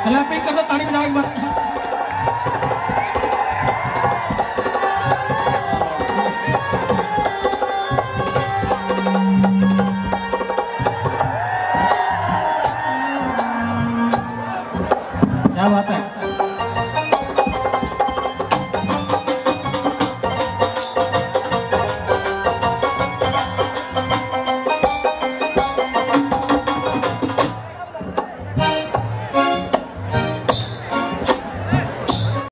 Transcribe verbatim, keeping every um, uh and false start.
Clapping कर दो, ताली बजाओ एक बार। क्या बात है।